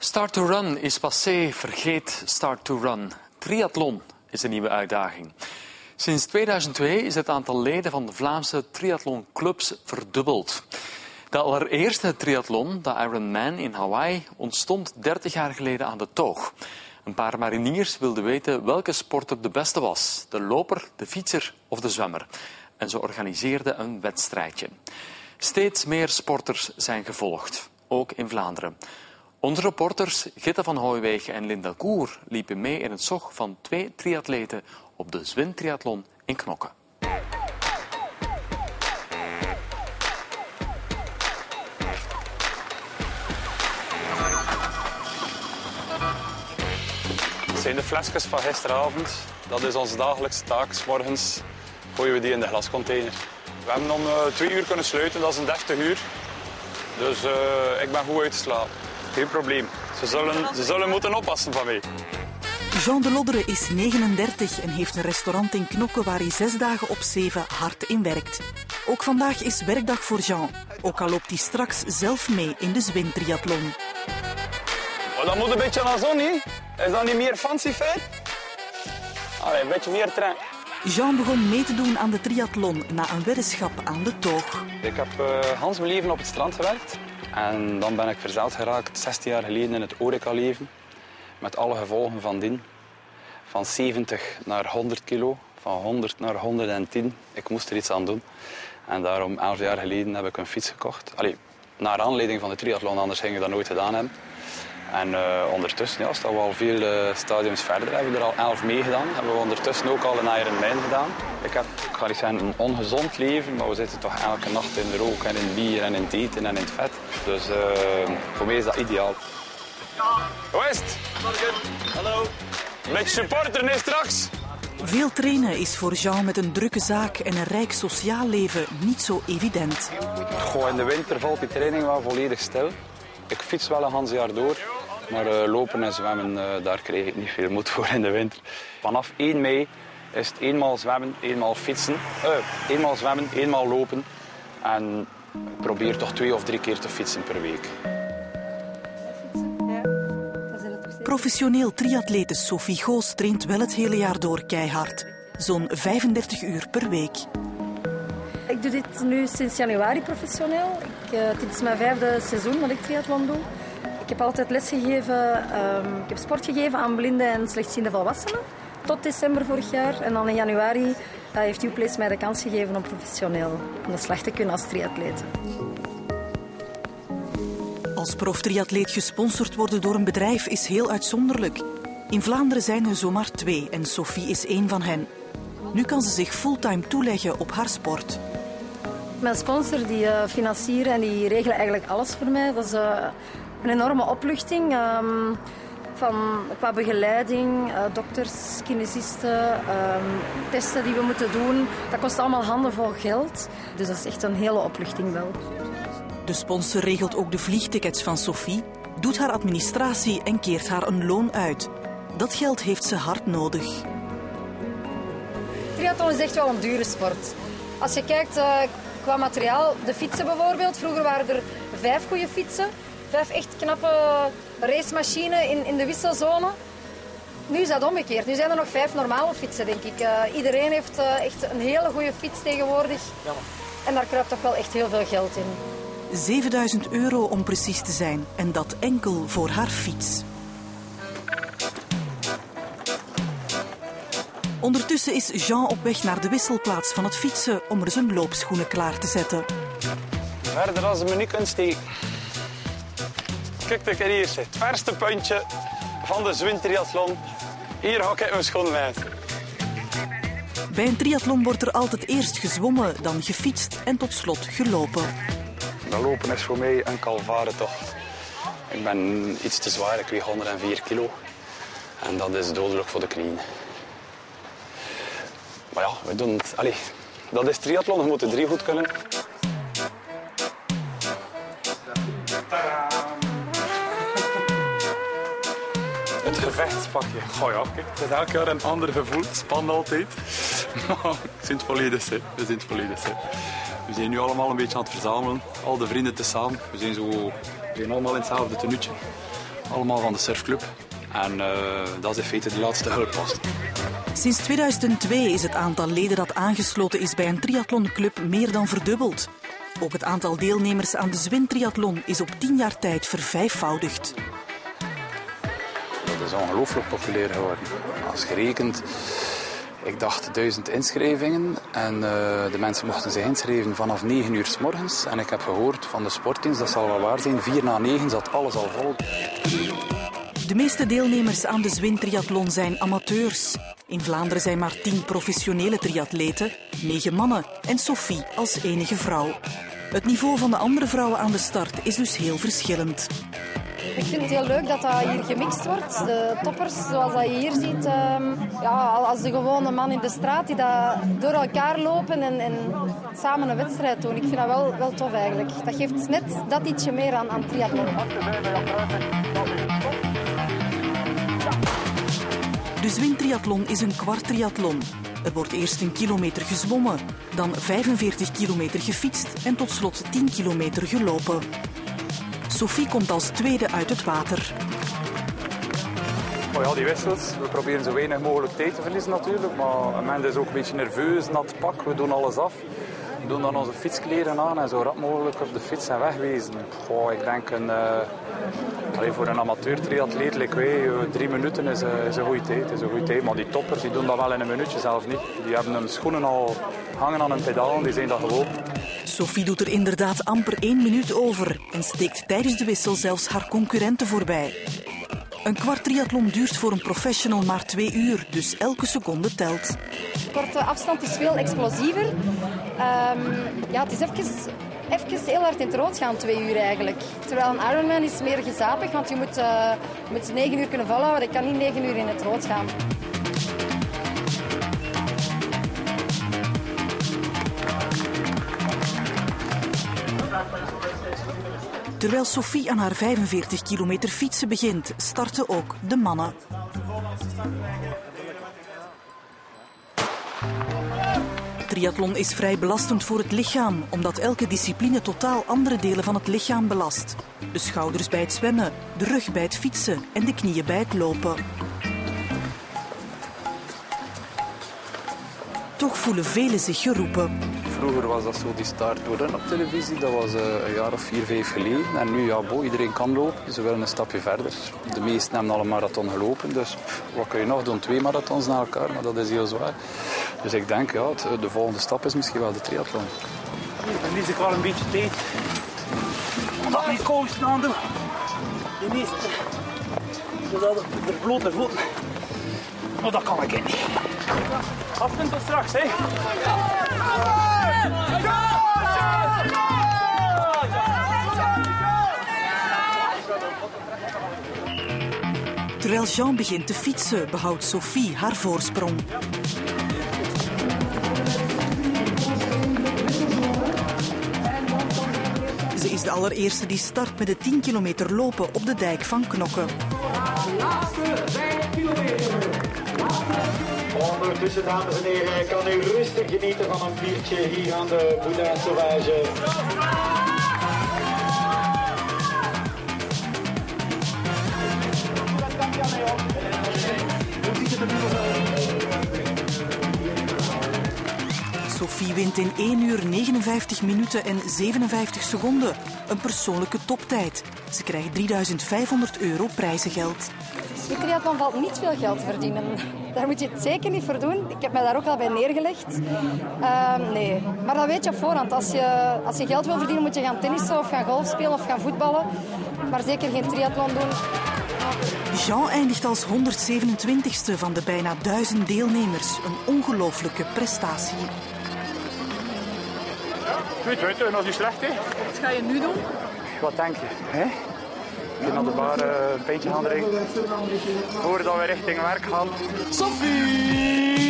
Start to run is passé, vergeet start to run. Triathlon is een nieuwe uitdaging. Sinds 2002 is het aantal leden van de Vlaamse triathlonclubs verdubbeld. De allereerste triathlon, de Ironman in Hawaii, ontstond 30 jaar geleden aan de toog. Een paar mariniers wilden weten welke sporter de beste was. De loper, de fietser of de zwemmer. En ze organiseerden een wedstrijdje. Steeds meer sporters zijn gevolgd, ook in Vlaanderen. Onze reporters Gitte van Hooijwegen en Linda Koer liepen mee in het zog van 2 triatleten op de Zwin-triathlon in Knokke. Het zijn de flesjes van gisteravond. Dat is onze dagelijkse taak. 's Morgens gooien we die in de glascontainer. We hebben om 2 uur kunnen sluiten, dat is een deftig uur. Dus ik ben goed uitgeslapen. Geen probleem. Ze zullen moeten oppassen van mij. Jean de Loddere is 39 en heeft een restaurant in Knokke waar hij 6 dagen op 7 hard in werkt. Ook vandaag is werkdag voor Jean, ook al loopt hij straks zelf mee in de Zwin-triathlon. Oh, dat moet een beetje naar zon, hè? Is dat niet meer fancy feit? Allee, een beetje meer trein. Jean begon mee te doen aan de triathlon na een weddenschap aan de toog. Ik heb Hans mijn leven op het strand gewerkt. En dan ben ik verzeild geraakt 16 jaar geleden in het horecaleven. Met alle gevolgen van dien. Van 70 naar 100 kilo, van 100 naar 110. Ik moest er iets aan doen. En daarom 11 jaar geleden heb ik een fiets gekocht. Allee, naar aanleiding van de triathlon, anders ging ik dat nooit gedaan hebben. En ondertussen staan we al veel stadiums verder. Hebben we er al 11 mee gedaan. Hebben we ondertussen ook al een Ironman gedaan. Ik ga niet zeggen een ongezond leven, maar we zitten toch elke nacht in de rook en in het bier en in het eten en in het vet. Dus voor mij is dat ideaal. Hoe is het? Hallo. Een beetje supporter nee straks. Veel trainen is voor Jean met een drukke zaak en een rijk sociaal leven niet zo evident. Goh, in de winter valt die training wel volledig stil. Ik fiets wel een half jaar door, maar lopen en zwemmen, daar krijg ik niet veel moed voor in de winter. Vanaf 1 mei is het eenmaal zwemmen, eenmaal fietsen. Eenmaal zwemmen, eenmaal lopen. En ik probeer toch 2 of 3 keer te fietsen per week. Professioneel triatlete Sophie Goos traint wel het hele jaar door keihard. Zo'n 35 uur per week. Ik doe dit nu sinds januari professioneel. Dit is mijn 5e seizoen dat ik triathlon doe. Ik heb altijd lesgegeven, ik heb sport gegeven aan blinde en slechtziende volwassenen. Tot december vorig jaar. En dan in januari heeft U-Place mij de kans gegeven om professioneel aan de slag te kunnen als triatleet. Als proftriatleet gesponsord worden door een bedrijf is heel uitzonderlijk. In Vlaanderen zijn er zomaar 2 en Sophie is 1 van hen. Nu kan ze zich fulltime toeleggen op haar sport. Mijn sponsor die financieren en die regelen eigenlijk alles voor mij. Dat is een enorme opluchting. Qua begeleiding, dokters, kinesisten, testen die we moeten doen. Dat kost allemaal handenvol geld. Dus dat is echt een hele opluchting wel. De sponsor regelt ook de vliegtickets van Sophie, doet haar administratie en keert haar een loon uit. Dat geld heeft ze hard nodig. Triathlon is echt wel een dure sport. Als je kijkt qua materiaal, de fietsen bijvoorbeeld. Vroeger waren er 5 goede fietsen. 5 echt knappe racemachines in de wisselzone. Nu is dat omgekeerd. Nu zijn er nog 5 normale fietsen, denk ik. Iedereen heeft echt een hele goede fiets tegenwoordig. En daar kruipt toch wel echt heel veel geld in. 7.000 euro om precies te zijn. En dat enkel voor haar fiets. Ondertussen is Jean op weg naar de wisselplaats van het fietsen om er zijn loopschoenen klaar te zetten. Verder als je me niet kunt steken. Kijk, hier is het verste puntje van de Zwin-triathlon. Hier ga ik mijn schoen laten. Bij een triathlon wordt er altijd eerst gezwommen, dan gefietst en tot slot gelopen. Dat lopen is voor mij een calvaretocht. Ik ben iets te zwaar, ik weeg 104 kilo. En dat is dodelijk voor de knieën. Maar ja, we doen het. Allee, dat is triathlon, je moet de 3 goed kunnen. Het gevechtspakje. Oh ja, kijk, het is elk jaar een ander gevoel. Spannend altijd. Maar we zijn het volledig zin. We zijn nu allemaal een beetje aan het verzamelen. Al de vrienden tezamen. We zijn allemaal in hetzelfde tenuutje. allemaal van de surfclub. En dat is in feite de laatste hulppost. Sinds 2002 is het aantal leden dat aangesloten is bij een triathlonclub meer dan verdubbeld. Ook het aantal deelnemers aan de zwintriathlon is op 10 jaar tijd vervijfvoudigd. Dat is ongelooflijk populair geworden. Als je rekent, ik dacht 1000 inschrijvingen en de mensen mochten zich inschrijven vanaf 9 uur 's morgens. En ik heb gehoord van de sportdienst, dat zal wel waar zijn, 4 na 9 zat alles al vol. De meeste deelnemers aan de zwintriathlon zijn amateurs. In Vlaanderen zijn maar 10 professionele triatleten, 9 mannen en Sophie als enige vrouw. Het niveau van de andere vrouwen aan de start is dus heel verschillend. Ik vind het heel leuk dat dat hier gemixt wordt. De toppers, zoals dat je hier ziet, als de gewone man in de straat die dat door elkaar lopen en samen een wedstrijd doen. Ik vind dat wel tof eigenlijk. Dat geeft net dat ietsje meer aan triathlon. De zwintriathlon is een kwarttriathlon. Er wordt eerst 1 kilometer gezwommen, dan 45 kilometer gefietst en tot slot 10 kilometer gelopen. Sophie komt als tweede uit het water. Oh ja, die wissels. We proberen zo weinig mogelijk tijd te verliezen natuurlijk. Maar een mens is ook een beetje nerveus, nat pak. We doen alles af. We doen dan onze fietskleren aan en zo rap mogelijk op de fiets en wegwezen. Ik denk voor een amateur triatleet, like wij, 3 minuten is een goede tijd. Maar die toppers die doen dat wel in een minuutje zelf niet. Die hebben hun schoenen al hangen aan een pedaal, die zijn dat gewoon. Sophie doet er inderdaad amper 1 minuut over en steekt tijdens de wissel zelfs haar concurrenten voorbij. Een kwarttriathlon duurt voor een professional maar 2 uur, dus elke seconde telt. Korte afstand is veel explosiever. Het is even heel hard in het rood gaan, 2 uur eigenlijk. Terwijl een Ironman is meer gezapig, want je moet 9 uur kunnen volhouden. Ik kan niet 9 uur in het rood gaan. Terwijl Sophie aan haar 45 kilometer fietsen begint, starten ook de mannen. Triathlon is vrij belastend voor het lichaam, omdat elke discipline totaal andere delen van het lichaam belast. De schouders bij het zwemmen, de rug bij het fietsen en de knieën bij het lopen. Toch voelen velen zich geroepen. Vroeger was dat zo die start to run op televisie. Dat was een jaar of 4, 5 geleden. En nu, iedereen kan lopen. Ze willen een stapje verder. De meesten hebben al een marathon gelopen. Dus wat kun je nog doen? 2 marathons na elkaar, maar dat is heel zwaar. Dus ik denk, de volgende stap is misschien wel de triathlon. Dan verlies ik wel een beetje tijd. Omdat ik mijn kousen aan doe. De meeste. Zodat ik blote voeten. Maar dat kan ik niet. Afpunt tot straks, hè? Terwijl Jean begint te fietsen, behoudt Sophie haar voorsprong. Ze is de allereerste die start met de 10 kilometer lopen op de dijk van Knokke. Laatste 5 kilometer. Ondertussen, dames en heren, kan u rustig genieten van een biertje hier aan de Boudin Sauvage. Sophie wint in 1 uur 59 minuten en 57 seconden. Een persoonlijke toptijd. Ze krijgt €3.500 prijzengeld. Met triathlon valt niet veel geld verdienen. Daar moet je het zeker niet voor doen. Ik heb mij daar ook al bij neergelegd. Nee, maar dat weet je op voorhand. Als je geld wil verdienen, moet je gaan tennissen of gaan golf spelen of gaan voetballen. Maar zeker geen triathlon doen. Jean eindigt als 127ste van de bijna 1000 deelnemers. Een ongelooflijke prestatie. Goed, dat is niet slecht, hè? Wat ga je nu doen? Wat denk je? Hè? Ik naar de bar een pintje gaan drinken. Voordat we richting werk gaan. Sophie!